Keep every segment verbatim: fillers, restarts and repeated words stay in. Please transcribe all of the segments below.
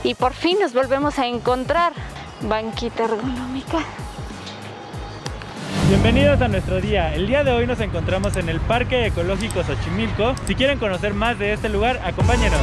y por fin nos volvemos a encontrar. Banquita ergonómica. Bienvenidos a nuestro día. El día de hoy nos encontramos en el Parque Ecológico Xochimilco. Si quieren conocer más de este lugar, acompáñenos.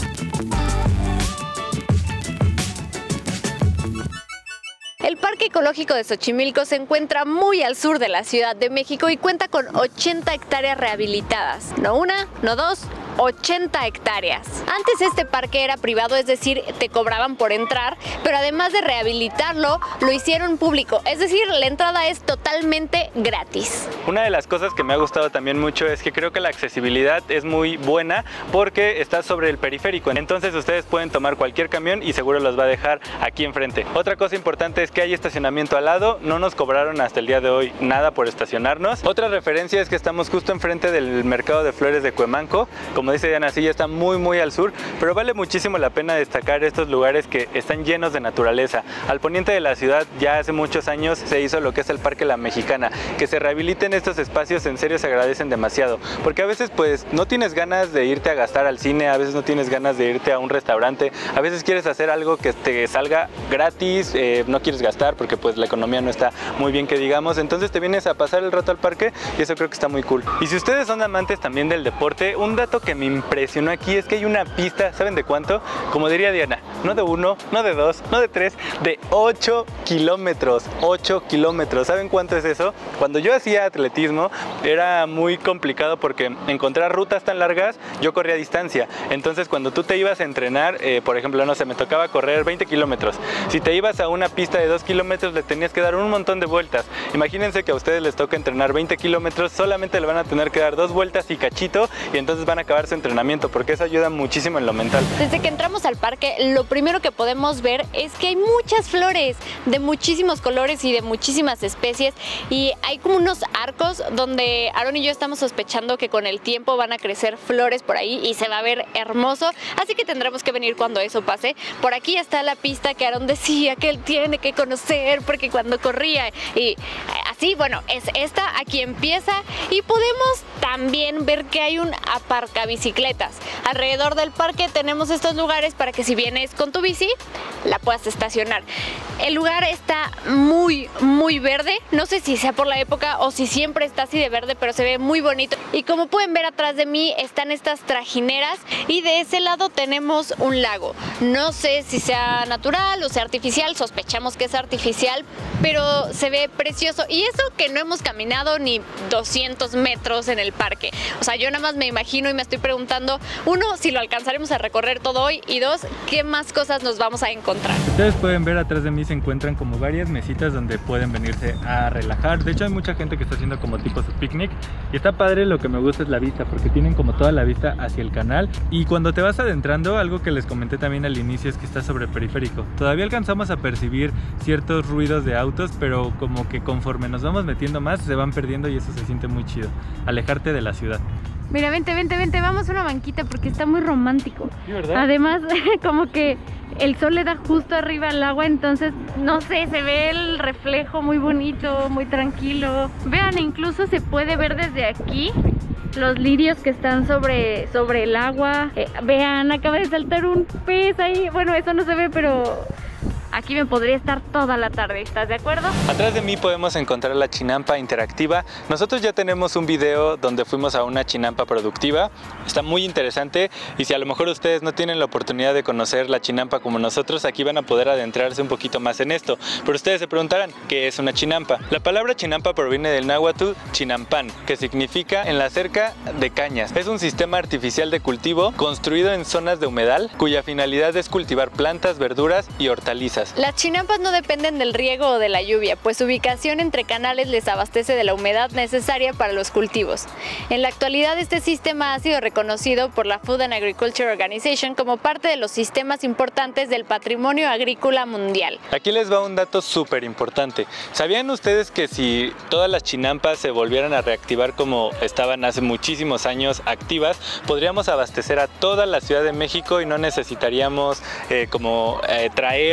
El Parque Ecológico de Xochimilco se encuentra muy al sur de la Ciudad de México y cuenta con ochenta hectáreas rehabilitadas. No una, no dos, ochenta hectáreas. Antes este parque era privado, es decir, te cobraban por entrar, pero además de rehabilitarlo, lo hicieron público, es decir, la entrada es totalmente gratis. Una de las cosas que me ha gustado también mucho es que creo que la accesibilidad es muy buena porque está sobre el periférico, entonces ustedes pueden tomar cualquier camión y seguro los va a dejar aquí enfrente. Otra cosa importante es que hay estacionamiento al lado, no nos cobraron hasta el día de hoy nada por estacionarnos. Otra referencia es que estamos justo enfrente del mercado de flores de Cuemanco. Como dice Diana, sí, ya está muy muy al sur, pero vale muchísimo la pena destacar estos lugares que están llenos de naturaleza. Al poniente de la ciudad ya hace muchos años se hizo lo que es el Parque La Mexicana. Que se rehabiliten estos espacios en serio se agradecen demasiado, porque a veces pues no tienes ganas de irte a gastar al cine, a veces no tienes ganas de irte a un restaurante, a veces quieres hacer algo que te salga gratis, eh, no quieres gastar porque pues la economía no está muy bien que digamos, entonces te vienes a pasar el rato al parque y eso creo que está muy cool. Y si ustedes son amantes también del deporte, un dato que me impresionó aquí es que hay una pista, ¿saben de cuánto? Como diría Diana, no de uno, no de dos, no de tres, de ocho kilómetros, ocho kilómetros. ¿Saben cuánto es eso? Cuando yo hacía atletismo era muy complicado porque encontrar rutas tan largas, yo corría a distancia, entonces cuando tú te ibas a entrenar, eh, por ejemplo, no sé, me tocaba correr veinte kilómetros, si te ibas a una pista de dos kilómetros le tenías que dar un montón de vueltas. Imagínense que a ustedes les toca entrenar veinte kilómetros, solamente le van a tener que dar dos vueltas y cachito y entonces van a acabar su entrenamiento, porque eso ayuda muchísimo en lo mental. Desde que entramos al parque, lo primero que podemos ver es que hay muchas flores de muchísimos colores y de muchísimas especies, y hay como unos arcos donde Aaron y yo estamos sospechando que con el tiempo van a crecer flores por ahí y se va a ver hermoso, así que tendremos que venir cuando eso pase. Por aquí está la pista que Aaron decía que él tiene que conocer porque cuando corría, y así, bueno, es esta, aquí empieza, y podemos también ver que hay un aparcabicicletas. Alrededor del parque tenemos estos lugares para que si vienes con tu bici la puedas estacionar. El lugar está muy muy verde, no sé si sea por la época o si siempre está así de verde, pero se ve muy bonito. Y como pueden ver atrás de mí están estas trajineras y de ese lado tenemos un lago. No sé si sea natural o sea artificial, sospechamos que es artificial, pero se ve precioso. Y eso que no hemos caminado ni doscientos metros en el parque. O sea, yo nada más me imagino y me estoy preguntando, uno, si lo alcanzaremos a recorrer todo hoy, y dos, qué más cosas nos vamos a encontrar. Ustedes pueden ver atrás de mí se encuentran como varias mesitas donde pueden venirse a relajar. De hecho hay mucha gente que está haciendo como tipo su picnic y está padre. Lo que me gusta es la vista, porque tienen como toda la vista hacia el canal, y cuando te vas adentrando, algo que les comenté también al inicio es que está sobre periférico. Todavía alcanzamos a percibir ciertos ruidos de autos, pero como que conforme nos vamos metiendo más se van perdiendo y eso se siente muy chido, alejarte de la ciudad. Mira, vente, vente, vente, vamos a una banquita porque está muy romántico. Sí, ¿verdad? Además, como que el sol le da justo arriba al agua, entonces, no sé, se ve el reflejo muy bonito, muy tranquilo. Vean, incluso se puede ver desde aquí los lirios que están sobre, sobre el agua. Eh, vean, acaba de saltar un pez ahí. Bueno, eso no se ve, pero aquí me podría estar toda la tarde, ¿estás de acuerdo? Atrás de mí podemos encontrar la chinampa interactiva. Nosotros ya tenemos un video donde fuimos a una chinampa productiva. Está muy interesante, y si a lo mejor ustedes no tienen la oportunidad de conocer la chinampa como nosotros, aquí van a poder adentrarse un poquito más en esto. Pero ustedes se preguntarán, ¿qué es una chinampa? La palabra chinampa proviene del náhuatl chinampan, que significa en la cerca de cañas. Es un sistema artificial de cultivo construido en zonas de humedal, cuya finalidad es cultivar plantas, verduras y hortalizas. Las chinampas no dependen del riego o de la lluvia, pues su ubicación entre canales les abastece de la humedad necesaria para los cultivos. En la actualidad, este sistema ha sido reconocido por la Food and Agriculture Organization como parte de los sistemas importantes del patrimonio agrícola mundial. Aquí les va un dato súper importante. ¿Sabían ustedes que si todas las chinampas se volvieran a reactivar como estaban hace muchísimos años activas, podríamos abastecer a toda la Ciudad de México y no necesitaríamos eh, como eh, traer de otros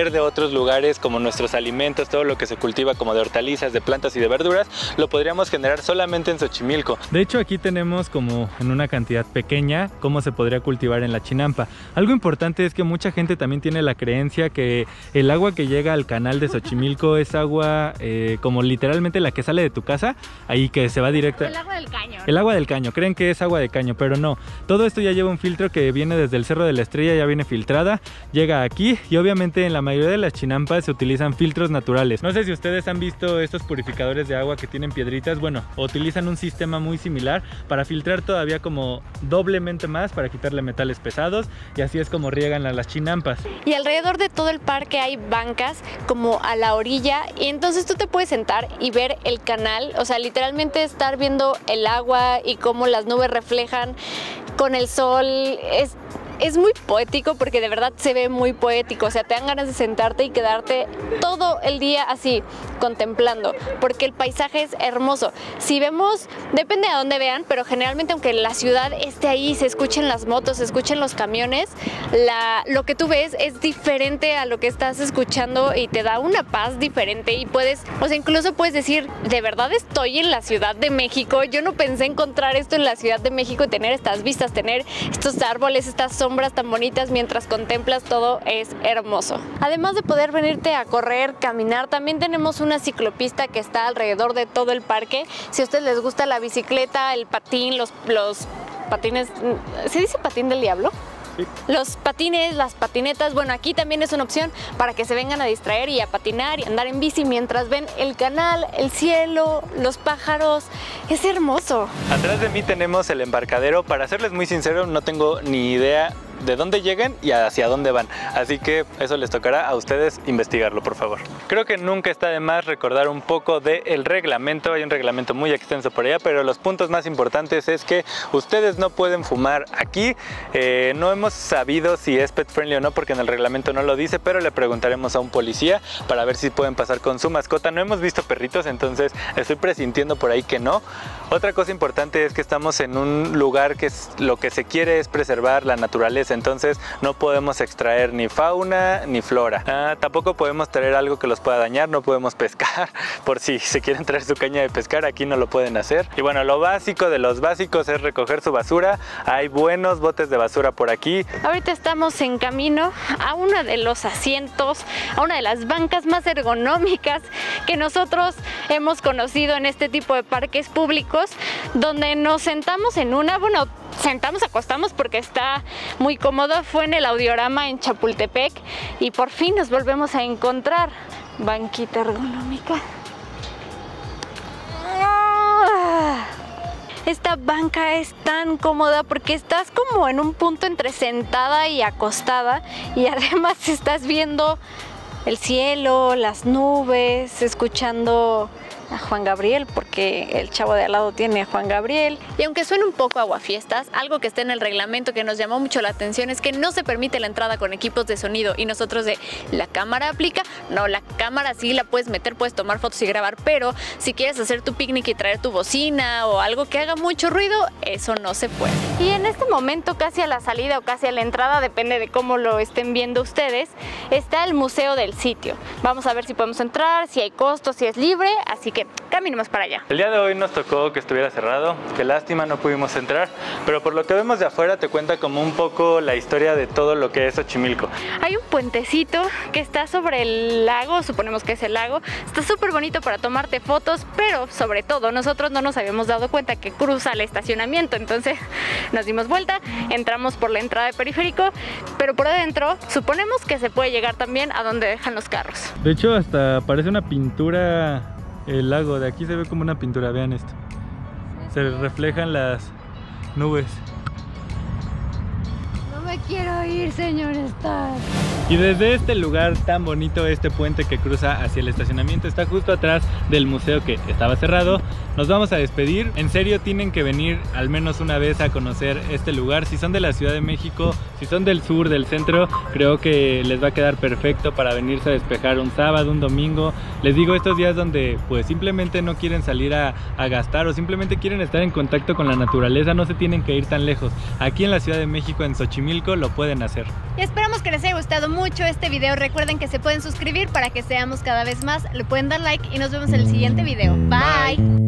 otros lugares como nuestros alimentos, todo lo que se cultiva como de hortalizas, de plantas y de verduras, lo podríamos generar solamente en Xochimilco. De hecho, aquí tenemos como en una cantidad pequeña cómo se podría cultivar en la Chinampa. Algo importante es que mucha gente también tiene la creencia que el agua que llega al canal de Xochimilco es agua eh, como literalmente la que sale de tu casa, ahí que se va directa. El agua del caño. El agua del caño, creen que es agua de caño, pero no. Todo esto ya lleva un filtro que viene desde el Cerro de la Estrella, ya viene filtrada, llega aquí y obviamente en la mayoría de las chinampas se utilizan filtros naturales. No sé si ustedes han visto estos purificadores de agua que tienen piedritas, bueno, utilizan un sistema muy similar para filtrar todavía como doblemente más para quitarle metales pesados y así es como riegan a las chinampas. Y alrededor de todo el parque hay bancas como a la orilla y entonces tú te puedes sentar y ver el canal, o sea, literalmente estar viendo el agua y cómo las nubes reflejan con el sol. Es, es muy poético porque de verdad se ve muy poético, o sea, te dan ganas de sentarte y quedarte todo el día así contemplando, porque el paisaje es hermoso. Si vemos, depende de dónde vean, pero generalmente aunque la ciudad esté ahí, se escuchen las motos, se escuchen los camiones, la, lo que tú ves es diferente a lo que estás escuchando y te da una paz diferente y puedes, o sea, incluso puedes decir, de verdad estoy en la Ciudad de México, yo no pensé encontrar esto en la Ciudad de México y tener estas vistas, tener estos árboles, estas sombras tan bonitas mientras contemplas todo, es hermoso. Además de poder venirte a correr, caminar, también tenemos una ciclopista que está alrededor de todo el parque. Si a ustedes les gusta la bicicleta, el patín, los, los patines, ¿se dice patín del diablo? Sí. Los patines, las patinetas, bueno, aquí también es una opción para que se vengan a distraer y a patinar y andar en bici mientras ven el canal, el cielo, los pájaros. Es hermoso. Atrás de mí tenemos el embarcadero. Para serles muy sincero, no tengo ni idea de dónde llegan y hacia dónde van, así que eso les tocará a ustedes investigarlo, por favor. Creo que nunca está de más recordar un poco del reglamento. Hay un reglamento muy extenso por allá, pero los puntos más importantes es que ustedes no pueden fumar aquí. Eh, no hemos sabido si es pet friendly o no porque en el reglamento no lo dice, pero le preguntaremos a un policía para ver si pueden pasar con su mascota. No hemos visto perritos, entonces estoy presintiendo por ahí que no. Otra cosa importante es que estamos en un lugar que es, lo que se quiere es preservar la naturaleza, entonces no podemos extraer ni fauna ni flora. Ah, tampoco podemos traer algo que los pueda dañar, no podemos pescar. Por si se quieren traer su caña de pescar, aquí no lo pueden hacer. Y bueno, lo básico de los básicos es recoger su basura. Hay buenos botes de basura por aquí. Ahorita estamos en camino a uno de los asientos, a una de las bancas más ergonómicas que nosotros hemos conocido en este tipo de parques públicos, donde nos sentamos en una, bueno, sentamos, acostamos porque está muy cómodo. Fue en el Audiorama en Chapultepec y por fin nos volvemos a encontrar. Banquita ergonómica. Esta banca es tan cómoda porque estás como en un punto entre sentada y acostada y además estás viendo el cielo, las nubes, escuchando a Juan Gabriel, porque el chavo de al lado tiene a Juan Gabriel. Y aunque suene un poco aguafiestas, algo que está en el reglamento que nos llamó mucho la atención es que no se permite la entrada con equipos de sonido, y nosotros de la cámara aplica, no, la cámara sí la puedes meter, puedes tomar fotos y grabar, pero si quieres hacer tu picnic y traer tu bocina o algo que haga mucho ruido, eso no se puede. Y en este momento, casi a la salida o casi a la entrada, depende de cómo lo estén viendo ustedes, está el museo del sitio. Vamos a ver si podemos entrar, si hay costo, si es libre, así que caminemos para allá. El día de hoy nos tocó que estuviera cerrado, qué lástima, no pudimos entrar, pero por lo que vemos de afuera te cuenta como un poco la historia de todo lo que es Xochimilco. Hay un puentecito que está sobre el lago, suponemos que es el lago, está súper bonito para tomarte fotos, pero sobre todo nosotros no nos habíamos dado cuenta que cruza el estacionamiento, entonces nos dimos vuelta, entramos por la entrada de Periférico, pero por adentro suponemos que se puede llegar también a donde dejan los carros. De hecho, hasta parece una pintura. El lago de aquí se ve como una pintura, vean esto. Se reflejan las nubes. No me quiero ir, señor Star. Y desde este lugar tan bonito, este puente que cruza hacia el estacionamiento está justo atrás del museo que estaba cerrado. Nos vamos a despedir. En serio, tienen que venir al menos una vez a conocer este lugar. Si son de la Ciudad de México, si son del sur, del centro, creo que les va a quedar perfecto para venirse a despejar un sábado, un domingo. Les digo, estos días donde pues simplemente no quieren salir a, a gastar o simplemente quieren estar en contacto con la naturaleza, no se tienen que ir tan lejos. Aquí en la Ciudad de México, en Xochimilco, lo pueden hacer. Y esperamos que les haya gustado mucho este video. Recuerden que se pueden suscribir para que seamos cada vez más. Le pueden dar like y nos vemos en el siguiente video. Bye. Bye.